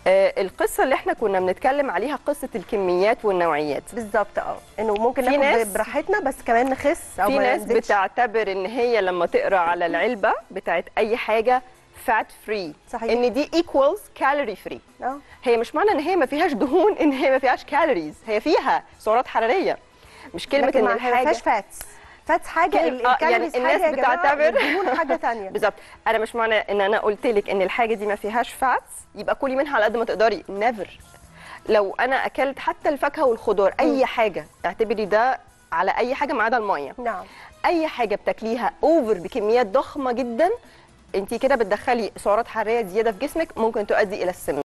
القصه اللي احنا كنا بنتكلم عليها قصه الكميات والنوعيات بالظبط. انه ممكن في ناخد براحتنا بس كمان نخس او في ما ناس نزيدش. بتعتبر ان هي لما تقرا على العلبه بتاعت اي حاجه فات فري صحيح. ان دي ايكوالز كالوري فري. هي مش معنى ان هي ما فيهاش دهون ان هي ما فيهاش كالوريز، هي فيها سعرات حراريه. مش كلمه ان الحاجه ما فيهاش فاتس حاجه، الكالوريز يعني الناس حاجه بتعتبر الدهون حاجه ثانيه. بالظبط. انا مش معنى ان انا قلت لك ان الحاجه دي ما فيهاش فاتس يبقى كلي منها على قد ما تقدري، نيفر. لو انا اكلت حتى الفاكهه والخضار اي حاجه اعتبري ده على اي حاجه ما عدا الميه. نعم. اي حاجه بتاكليها اوفر بكميات ضخمه جدا انت كده بتدخلي سعرات حراريه زياده في جسمك ممكن تؤدي الى السمنه.